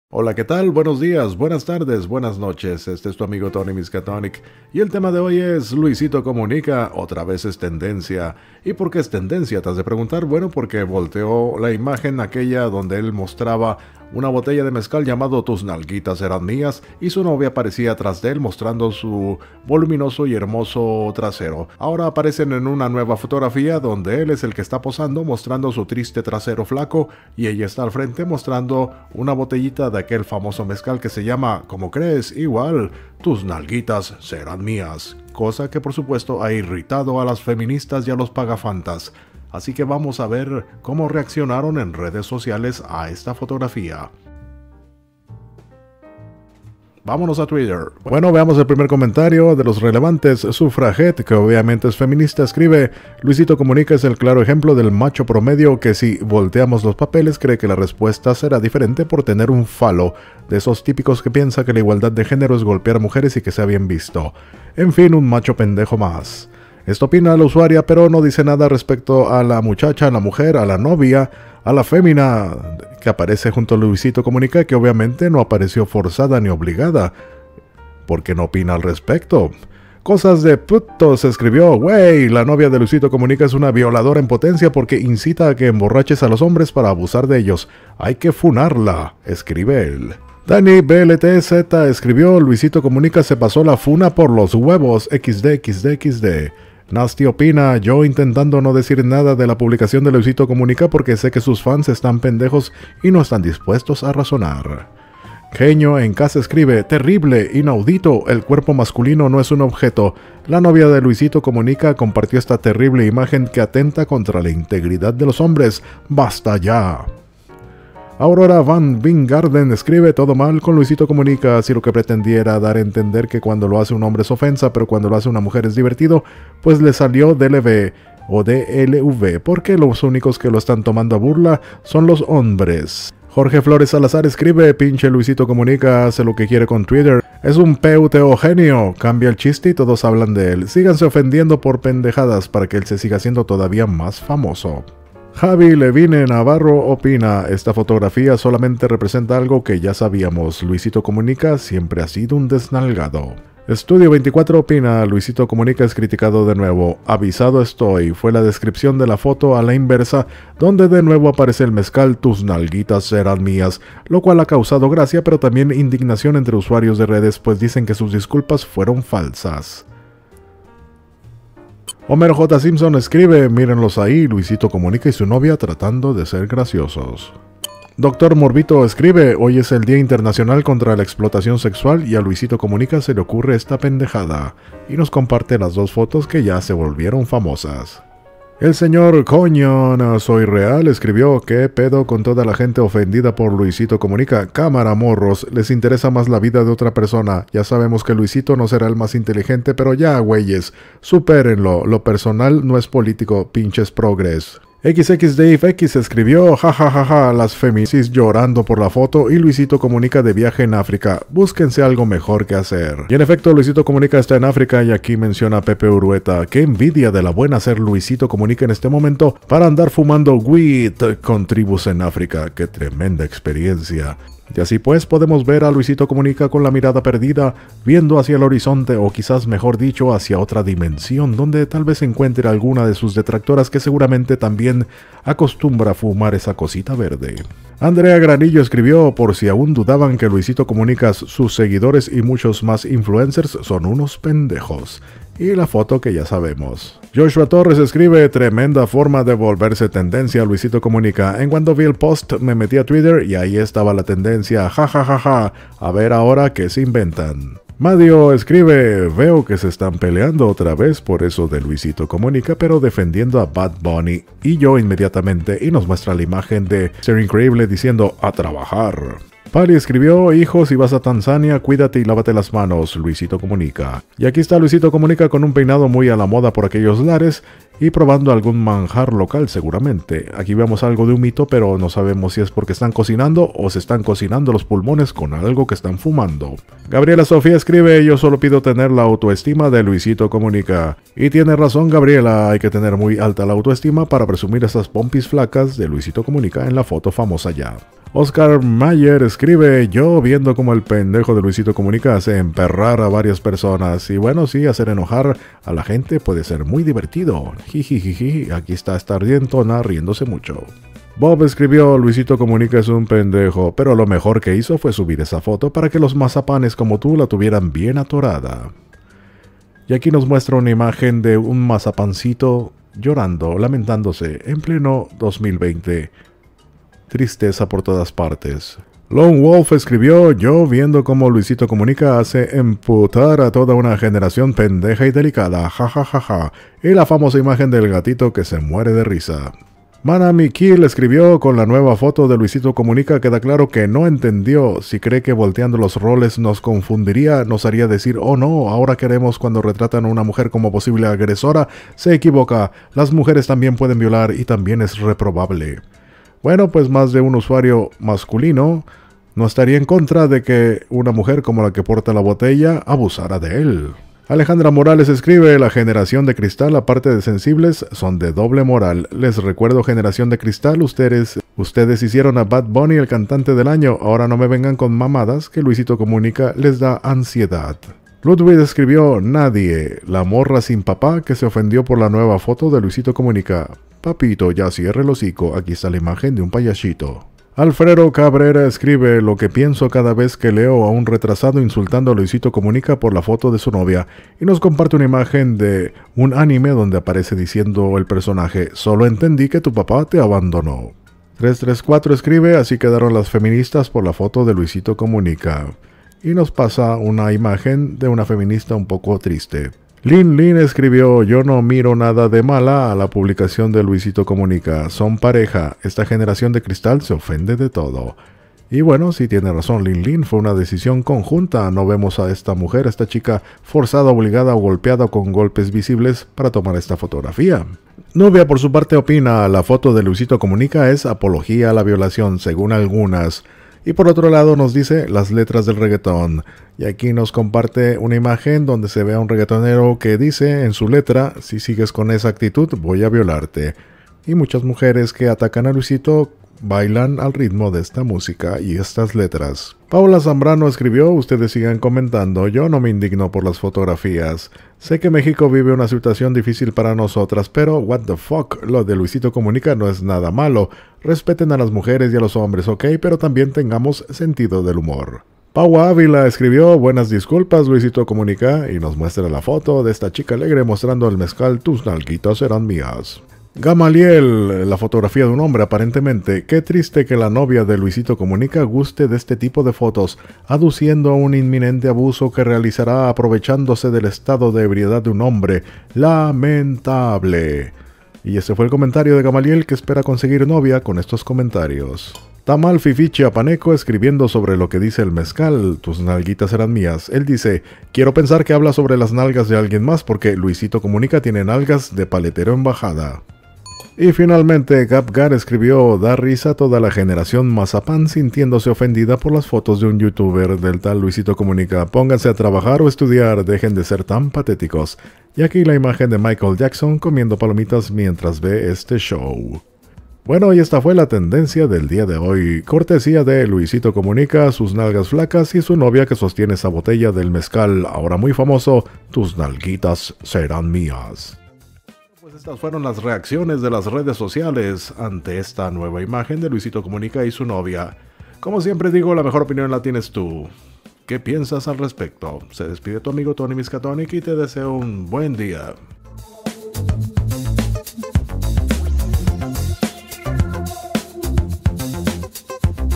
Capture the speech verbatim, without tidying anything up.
Hola, ¿qué tal? Buenos días, buenas tardes, buenas noches. Este es tu amigo Tony Miskatonic y el tema de hoy es Luisito Comunica, otra vez es tendencia. ¿Y por qué es tendencia? Te has de preguntar. Bueno, porque volteó la imagen aquella donde él mostraba una botella de mezcal llamado Tus nalguitas eran mías y su novia aparecía atrás de él mostrando su voluminoso y hermoso trasero. Ahora aparecen en una nueva fotografía donde él es el que está posando mostrando su triste trasero flaco y ella está al frente mostrando una botellita de aquel famoso mezcal que se llama, ¿cómo crees? Igual, Tus nalguitas serán mías. Cosa que por supuesto ha irritado a las feministas y a los pagafantas. Así que vamos a ver cómo reaccionaron en redes sociales a esta fotografía. Vámonos a Twitter. Bueno, veamos el primer comentario de los relevantes. Sufraget, que obviamente es feminista, escribe: Luisito Comunica es el claro ejemplo del macho promedio que si volteamos los papeles cree que la respuesta será diferente por tener un falo, de esos típicos que piensa que la igualdad de género es golpear mujeres y que sea bien visto. En fin, un macho pendejo más. Esto opina la usuaria, pero no dice nada respecto a la muchacha, a la mujer, a la novia, a la fémina que aparece junto a Luisito Comunica, que obviamente no apareció forzada ni obligada, porque no opina al respecto. Cosas de putos, escribió: güey, la novia de Luisito Comunica es una violadora en potencia porque incita a que emborraches a los hombres para abusar de ellos. Hay que funarla, escribe él. Dani B L T Z escribió: Luisito Comunica se pasó la funa por los huevos, equis de equis de equis de. Nasty opina: yo intentando no decir nada de la publicación de Luisito Comunica porque sé que sus fans están pendejos y no están dispuestos a razonar. Genio en casa escribe: terrible, inaudito, el cuerpo masculino no es un objeto. La novia de Luisito Comunica compartió esta terrible imagen que atenta contra la integridad de los hombres. ¡Basta ya! Aurora Van Vingarden escribe: todo mal con Luisito Comunica, si lo que pretendiera dar a entender que cuando lo hace un hombre es ofensa, pero cuando lo hace una mujer es divertido, pues le salió D L V o D L V, porque los únicos que lo están tomando a burla son los hombres. Jorge Flores Salazar escribe: pinche Luisito Comunica hace lo que quiere con Twitter, es un peuteo genio, cambia el chiste y todos hablan de él, síganse ofendiendo por pendejadas para que él se siga siendo todavía más famoso. Javi Levine Navarro opina: esta fotografía solamente representa algo que ya sabíamos, Luisito Comunica siempre ha sido un desnalgado. Estudio veinticuatro opina: Luisito Comunica es criticado de nuevo, avisado estoy, fue la descripción de la foto a la inversa, donde de nuevo aparece el mezcal Tus nalguitas serán mías, lo cual ha causado gracia pero también indignación entre usuarios de redes, pues dicen que sus disculpas fueron falsas. Homer J. Simpson escribe: mírenlos ahí, Luisito Comunica y su novia tratando de ser graciosos. Doctor Morbito escribe: hoy es el Día Internacional contra la Explotación Sexual y a Luisito Comunica se le ocurre esta pendejada, y nos comparte las dos fotos que ya se volvieron famosas. El señor Coño no soy real escribió: ¿qué pedo con toda la gente ofendida por Luisito Comunica? Cámara morros, les interesa más la vida de otra persona. Ya sabemos que Luisito no será el más inteligente, pero ya güeyes, supérenlo, lo personal no es político, pinches progres. X X Dave X escribió: jajajaja, ja, ja, las femicis llorando por la foto y Luisito Comunica de viaje en África, búsquense algo mejor que hacer. Y en efecto, Luisito Comunica está en África y aquí menciona a Pepe Urueta: qué envidia de la buena ser Luisito Comunica en este momento para andar fumando weed con tribus en África, qué tremenda experiencia. Y así pues podemos ver a Luisito Comunica con la mirada perdida, viendo hacia el horizonte o quizás mejor dicho hacia otra dimensión donde tal vez encuentre alguna de sus detractoras que seguramente también acostumbra a fumar esa cosita verde. Andrea Granillo escribió: por si aún dudaban que Luisito Comunica, sus seguidores y muchos más influencers son unos pendejos. Y la foto que ya sabemos. Joshua Torres escribe: tremenda forma de volverse tendencia Luisito Comunica. En cuanto vi el post me metí a Twitter y ahí estaba la tendencia, jajajaja, ja, ja, ja. A ver ahora qué se inventan. Madio escribe: veo que se están peleando otra vez por eso de Luisito Comunica, pero defendiendo a Bad Bunny. Y yo inmediatamente, y nos muestra la imagen de Ser Increíble diciendo: a trabajar. Pali escribió: hijo, si vas a Tanzania, cuídate y lávate las manos, Luisito Comunica. Y aquí está Luisito Comunica con un peinado muy a la moda por aquellos lares y probando algún manjar local seguramente. Aquí vemos algo de un mito, pero no sabemos si es porque están cocinando o se están cocinando los pulmones con algo que están fumando. Gabriela Sofía escribe: yo solo pido tener la autoestima de Luisito Comunica. Y tiene razón Gabriela, hay que tener muy alta la autoestima para presumir esas pompis flacas de Luisito Comunica en la foto famosa ya. Oscar Mayer escribe, yo viendo como el pendejo de Luisito Comunica hace emperrar a varias personas. Y bueno, sí, hacer enojar a la gente puede ser muy divertido. Jijijiji, aquí está esta ardientona riéndose mucho. Bob escribió, Luisito Comunica es un pendejo, pero lo mejor que hizo fue subir esa foto para que los mazapanes como tú la tuvieran bien atorada. Y aquí nos muestra una imagen de un mazapancito llorando, lamentándose, en pleno dos mil veinte. Tristeza por todas partes. Lone Wolf escribió, yo viendo cómo Luisito Comunica hace emputar a toda una generación pendeja y delicada, jajajaja, ja, ja, ja. Y la famosa imagen del gatito que se muere de risa. Manami Kill escribió, con la nueva foto de Luisito Comunica queda claro que no entendió. Si cree que volteando los roles nos confundiría, nos haría decir, oh no, ahora queremos cuando retratan a una mujer como posible agresora, se equivoca. Las mujeres también pueden violar y también es reprobable. Bueno, pues más de un usuario masculino no estaría en contra de que una mujer como la que porta la botella abusara de él. Alejandra Morales escribe, la generación de cristal, aparte de sensibles, son de doble moral. Les recuerdo, generación de cristal, ustedes, ustedes hicieron a Bad Bunny el cantante del año, ahora no me vengan con mamadas que Luisito Comunica les da ansiedad. Ludwig escribió, nadie, la morra sin papá que se ofendió por la nueva foto de Luisito Comunica. Papito, ya cierre el hocico, aquí está la imagen de un payasito. Alfredo Cabrera escribe, lo que pienso cada vez que leo a un retrasado insultando a Luisito Comunica por la foto de su novia, y nos comparte una imagen de un anime donde aparece diciendo el personaje, solo entendí que tu papá te abandonó. trescientos treinta y cuatro escribe, así quedaron las feministas por la foto de Luisito Comunica. Y nos pasa una imagen de una feminista un poco triste. Lin Lin escribió, yo no miro nada de mala a la publicación de Luisito Comunica, son pareja, esta generación de cristal se ofende de todo. Y bueno, sí tiene razón Lin Lin, fue una decisión conjunta, no vemos a esta mujer, a esta chica forzada, obligada o golpeada con golpes visibles para tomar esta fotografía. Nubia por su parte opina, la foto de Luisito Comunica es apología a la violación, según algunas. Y por otro lado nos dice las letras del reggaetón. Y aquí nos comparte una imagen donde se ve a un reggaetonero que dice en su letra, si sigues con esa actitud voy a violarte. Y muchas mujeres que atacan a Luisito bailan al ritmo de esta música y estas letras. Paula Zambrano escribió, ustedes sigan comentando, yo no me indigno por las fotografías. Sé que México vive una situación difícil para nosotras, pero what the fuck, lo de Luisito Comunica no es nada malo. Respeten a las mujeres y a los hombres, ok, pero también tengamos sentido del humor. Pau Ávila escribió, buenas disculpas Luisito Comunica, y nos muestra la foto de esta chica alegre mostrando el mezcal, tus nalguitas serán mías. Gamaliel, la fotografía de un hombre aparentemente, qué triste que la novia de Luisito Comunica guste de este tipo de fotos, aduciendo a un inminente abuso que realizará aprovechándose del estado de ebriedad de un hombre, lamentable. Y ese fue el comentario de Gamaliel que espera conseguir novia con estos comentarios. Tamal Fifi Chiapaneco escribiendo sobre lo que dice el mezcal, tus nalguitas serán mías. Él dice, quiero pensar que habla sobre las nalgas de alguien más porque Luisito Comunica tiene nalgas de paletero en bajada. Y finalmente Gapgar escribió, da risa toda la generación mazapán sintiéndose ofendida por las fotos de un youtuber del tal Luisito Comunica. Pónganse a trabajar o estudiar, dejen de ser tan patéticos. Y aquí la imagen de Michael Jackson comiendo palomitas mientras ve este show. Bueno, y esta fue la tendencia del día de hoy, cortesía de Luisito Comunica, sus nalgas flacas y su novia que sostiene esa botella del mezcal, ahora muy famoso, tus nalguitas serán mías. Pues estas fueron las reacciones de las redes sociales ante esta nueva imagen de Luisito Comunica y su novia. Como siempre digo, la mejor opinión la tienes tú. ¿Qué piensas al respecto? Se despide tu amigo Tony Miskatonic y te deseo un buen día.